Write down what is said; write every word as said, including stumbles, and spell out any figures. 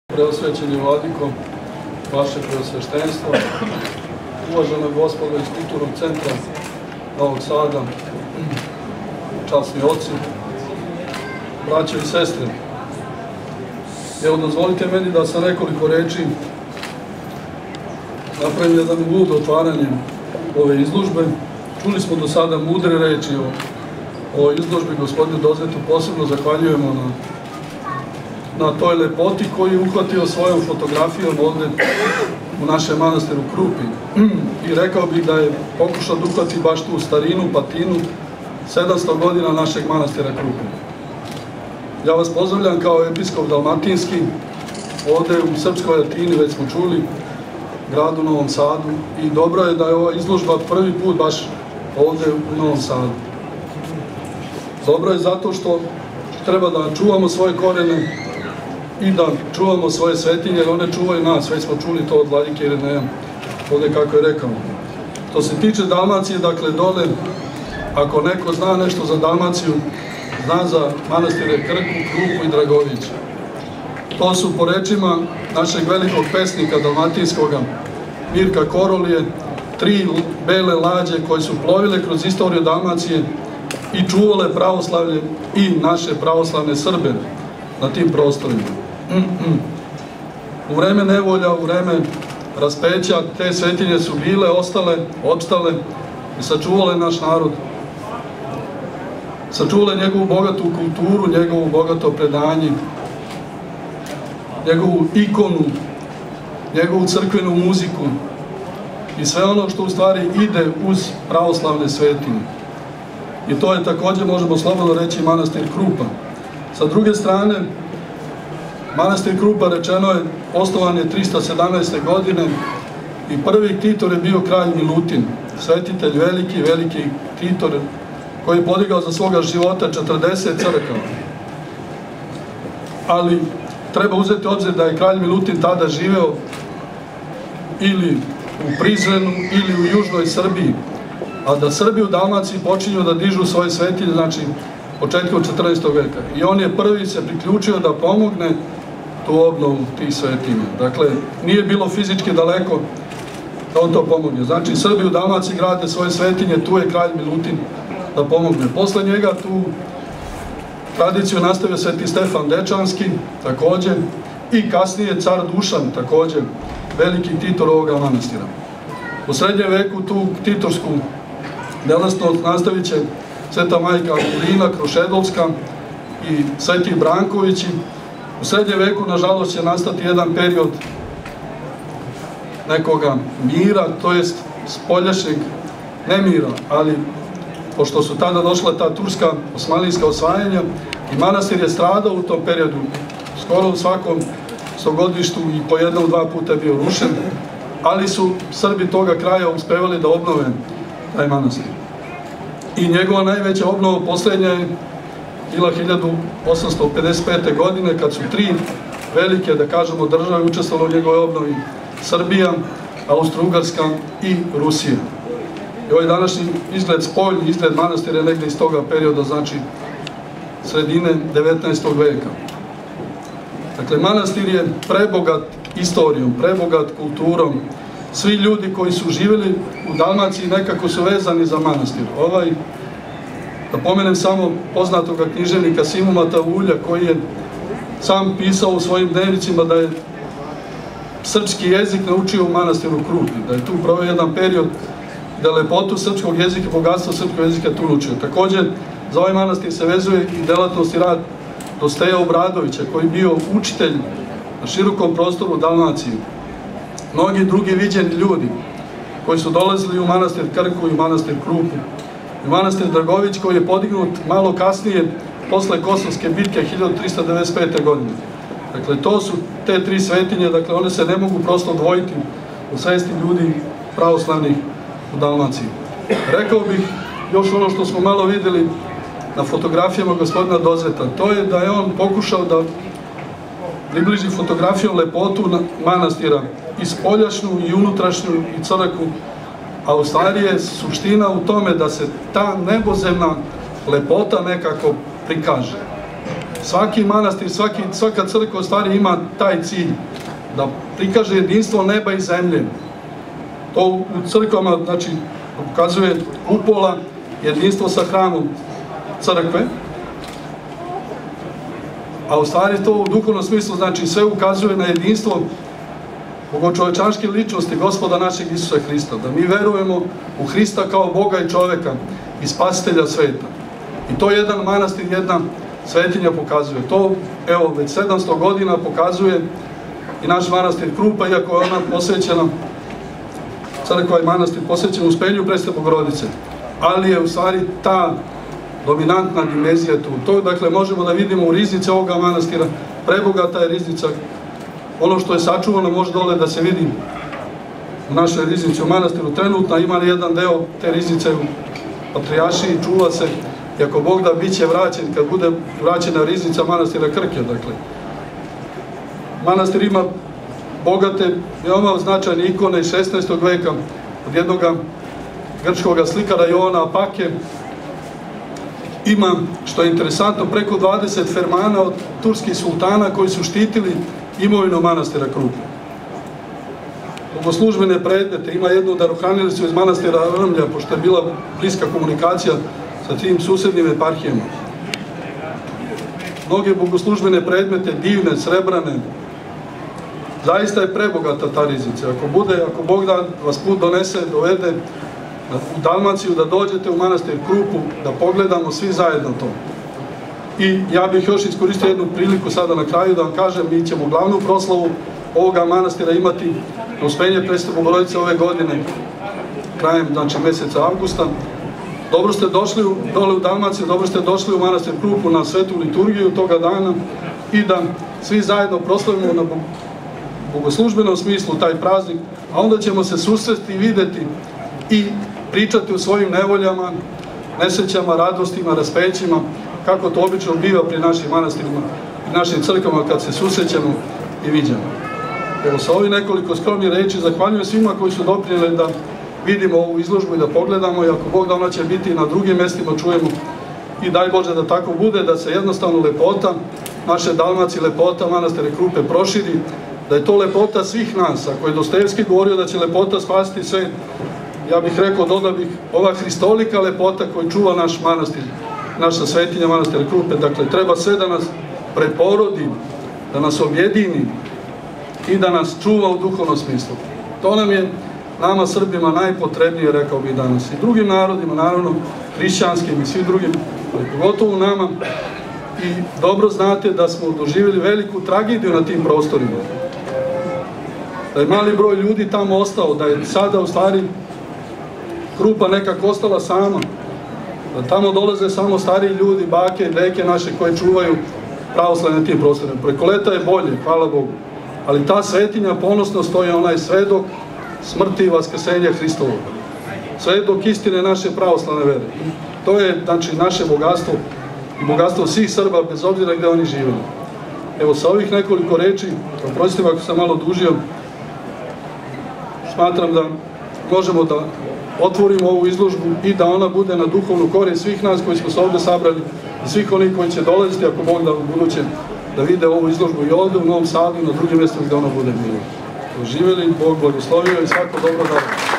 Preosvećeni vladiko, vaše preosveštenstvo, uvažena gospoda iz Kulturnog centra Novog Sada, časni oci, braćo i sestre. Evo, dozvolite meni da sa nekoliko reči napravim jedan uvod otvaranjem ove izložbe. Čuli smo do sada mudre reči o, o izložbi gospodinu Dozetu, posebno zahvaljujemo na na toj lepoti koji je uhvatio svojom fotografijom ovde u našem manastiru Krupi. I rekao bih da je pokušao da uhvati baš tu starinu, patinu, sedamsto godina našeg manastira Krupi. Ja vas pozdravljam kao episkop Dalmatinski, ovde u Srpskoj Atini, već smo čuli, gradu Novom Sadu, i dobro je da je ova izložba prvi put baš ovde u Novom Sadu. Dobro je zato što treba da čuvamo svoje korene i da čuvamo svoje svetinje, jer one čuvaju nas, već smo čuli to od vladike Irineja, ovde kako je rekao. Što se tiče Dalmacije, dakle dole, ako neko zna nešto za Dalmaciju, zna za manastire Krku, Krupu i Dragović. To su, po rečima našeg velikog pesnika dalmatinskoga, Mirka Korolije, tri bele lađe koje su plovile kroz istoriju Dalmacije i čuvale pravoslavlje i naše pravoslavne Srbe na tim prostorima. U vreme nevolja, u vreme raspeća, te svetinje su bile, ostale, opstale i sačuvale naš narod. Sačuvale njegovu bogatu kulturu, njegovu bogato predanje, njegovu ikonu, njegovu crkvenu muziku i sve ono što u stvari ide uz pravoslavne svetinje. I to je također, možemo slobodno reći, manastir Krupa. Sa druge strane, manastir Krupa, rečeno je, osnovan je trista sedamnaeste. godine i prvi ktitor je bio kralj Milutin, svetitelj, veliki, veliki ktitor koji je podigao za svoga života četrdeset crkava. Ali treba uzeti obzir da je kralj Milutin tada živeo ili u Prizrenu ili u južnoj Srbiji, a da Srbi u Dalmaciji počinju da dižu svoje svetinje, znači početkom četrnaestog. veka. I on je prvi se priključio da pomogne tu obnovu tih svetinja. Dakle, nije bilo fizički daleko da on to pomogne. Znači, Srbi u Dalmaciji grade svoje svetinje, tu je kralj Milutin da pomogne. Posle njega tu tradiciju nastavio sveti Stefan Dečanski, također, i kasnije car Dušan, također, veliki ktitor ovoga manastira. U srednjem veku tu ktitorsku delatnost nastavit će Sveta majka Augustina Krušedolska i Sveti Brankovići. U srednjem veku, nažalost, će nastati jedan period nekoga mira, to jest spoljašnjeg nemira, ali pošto su tada došla ta turska osmanlijska osvajanja i manastir je stradao u tom periodu, skoro u svakom stogodištu i po jednom, dva puta je bio rušen, ali su Srbi toga kraja uspevali da obnove taj manastir. I njegova najveća obnova poslednja je bila hiljadu osamsto pedeset pete. godine, kad su tri velike, da kažemo, države učestvovale u njegovoj obnovi: Srbija, Austro-Ugarska i Rusija. I ovaj današnji izgled, spoljni izgled manastira je negde iz toga perioda, znači sredine devetnaestog. veka. Dakle, manastir je prebogat istorijom, prebogat kulturom. Svi ljudi koji su živjeli u Dalmaciji nekako su vezani za manastir. Ovaj, da pomenem samo poznatog književnika Simu Matavulja, koji je sam pisao u svojim dnevnicima da je srpski jezik naučio u manastiru Krupi, da je tu proveo jedan period da je lepotu srpskog jezika, bogatstvo srpskog jezika tu naučio. Također, za ovaj manastir se vezuje i delatnost i rad Dosteja Obradovića, koji je bio učitelj na širokom prostoru Dalmacije. Mnogi drugi viđeni ljudi koji su dolazili u manastir Krku i manastir Krupu. I manastir Dragović, koji je podignut malo kasnije, posle Kosovske bitke hiljadu trista devedeset pete. godine. Dakle, to su te tri svetinje, dakle, one se ne mogu prosto odvojiti u svesti ljudi pravoslavnih u Dalmaciji. Rekao bih još ono što smo malo videli na fotografijama gospodina Dozeta, to je da je on pokušao da približi fotografijom lepotu manastira, i spoljašnju i unutrašnju i crkvu, a u stvari je suština u tome da se ta nebozemna lepota nekako prikaže. svaki manastir, svaki, svaka crkva u stvari ima taj cilj, da prikaže jedinstvo neba i zemlje. To u crkvama, znači, pokazuje kupola, jedinstvo sa hramom crkve, a u stvari to u duhovnom smislu, znači, sve ukazuje na jedinstvo bogočovečanske ličnosti Gospoda našeg Isusa Hrista, da mi verujemo u Hrista kao Boga i čoveka i spasitelja sveta. I to jedan manastir, jedna svetinja pokazuje. To, evo, već sedamsto godina pokazuje i naš manastir Krupa, iako je ona posvećena, crkva i manastir posvećena Uspenju Presvete Bogorodice. Ali je u stvari ta dominantna dimenzija tu. To, dakle, možemo da vidimo u riznici ovoga manastira. Prebogata je riznica. Ono što je sačuvano može dole da se vidi u našoj riznici u manastiru. Trenutno ima jedan deo te riznice u Patrijaršiji, čuva se, i ako Bog da, bit će vraćen kad bude vraćena riznica manastira Krke. Dakle, manastir ima bogate, veoma značajne ikone iz šesnaestog veka od jednog grčkog slikara Joana Apake. Ima, što je interesantno, preko dvadeset fermana od turskih sultana koji su štitili imovinu manastira Krupe. Bogoslužbene predmete, ima jednu darohranilicu iz manastira Rmlja, pošto je bila bliska komunikacija sa tim susednim eparhijama. Mnoge bogoslužbene predmete, divne, srebrane. Zaista je prebogata ta riznica. Ako bude, ako Bog da vas put donese, dovede u Dalmaciju, da dođete u manastir Krupu, da pogledamo svi zajedno to. I ja bih još iskoristio jednu priliku sada na kraju da vam kažem, mi ćemo glavnu proslavu ovoga manastira imati na Uspenje Presvete Bogorodice ove godine, krajem, znači, meseca avgusta. Dobro ste došli dole u Dalmaciju, dobro ste došli u manastir Krupu na svetu liturgiju toga dana i da svi zajedno proslavimo na bogoslužbenom smislu taj praznik, a onda ćemo se susresti i videti i pričati o svojim nevoljama, nesrećama, radostima, raspećima, kako to obično biva pri našim manastirima i našim crkvama kad se susrećemo i viđamo. Evo, sa ovih nekoliko skromnih reči zahvaljujem svima koji su doprinijeli da vidimo ovu izložbu i da pogledamo, i ako Bog da, ona će biti i na drugim mestima, čujemo, i daj Bože da tako bude, da se jednostavno lepota naše Dalmacije, lepota manastira Krupe proširi, da je to lepota svih nas. Ako je Dostojevski govorio da će lepota spasiti sve, ja bih rekao, dodao bih, ova hristolika lepota koju čuva naš manastir, naša svetinja manastira Krupe. Dakle, treba sve da nas preporodi, da nas objedini i da nas čuva u duhovnom smislu. To nam je, nama Srbima, najpotrebnije, rekao bih danas. I drugim narodima, naravno, hrišćanskim i svim drugim, ali pogotovo nama. I dobro znate da smo doživjeli veliku tragediju na tim prostorima. Da je mali broj ljudi tamo ostao, da je sada u stvari Krupa nekako ostala sama. Da tamo dolaze samo stariji ljudi, bake i deke naše koje čuvaju pravoslavlje na tim prostorima. Preko leta je bolje, hvala Bogu. Ali ta svetinja ponosno stoji, onaj svedok smrti i vaskrsenja Hristovog. Svedok istine naše pravoslavne vere. To je, znači, naše bogatstvo i bogatstvo svih Srba, bez obzira gde oni živeli. Evo, sa ovih nekoliko reči, oprostite ako sam malo dužio, smatram da možemo da otvorimo ovu izložbu i da ona bude na duhovnu korist svih nas koji smo se ovde sabrali i svih onih koji će dolaziti, ako Bog da, u buduće, da vide ovu izložbu i ovde u Novom Sadu i na drugim mjestima gde ona bude bila. Živjeli, Bog blagoslovio i svako dobro dana.